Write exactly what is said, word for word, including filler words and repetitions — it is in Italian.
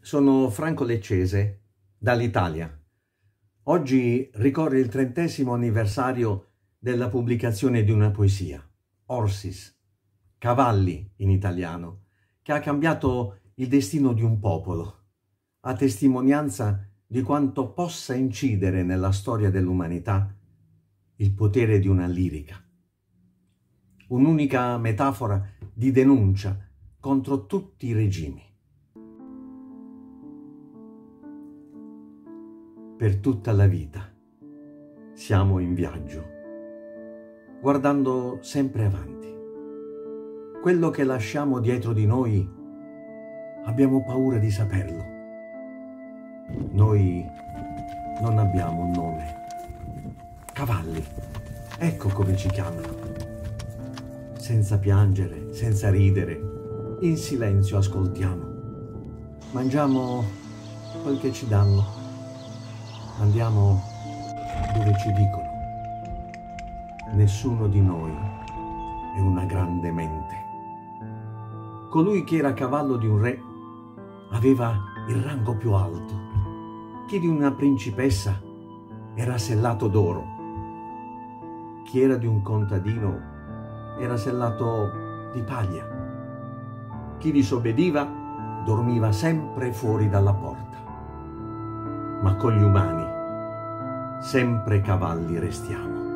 Sono Franco Leccese, dall'Italia. Oggi ricorre il trentesimo anniversario della pubblicazione di una poesia, Orsis, Cavalli in italiano, che ha cambiato il destino di un popolo, a testimonianza di quanto possa incidere nella storia dell'umanità il potere di una lirica. Un'unica metafora di denuncia contro tutti i regimi. Per tutta la vita siamo in viaggio, guardando sempre avanti. Quello che lasciamo dietro di noi abbiamo paura di saperlo. Noi non abbiamo un nome. Cavalli, ecco come ci chiamano. Senza piangere, senza ridere, in silenzio ascoltiamo. Mangiamo quel che ci danno. Andiamo dove ci dicono. Nessuno di noi è una grande mente. Colui che era cavallo di un re aveva il rango più alto. Chi di una principessa era sellato d'oro. Chi era di un contadino era sellato di paglia. Chi disobbediva dormiva sempre fuori dalla porta. Ma con gli umani sempre cavalli restiamo.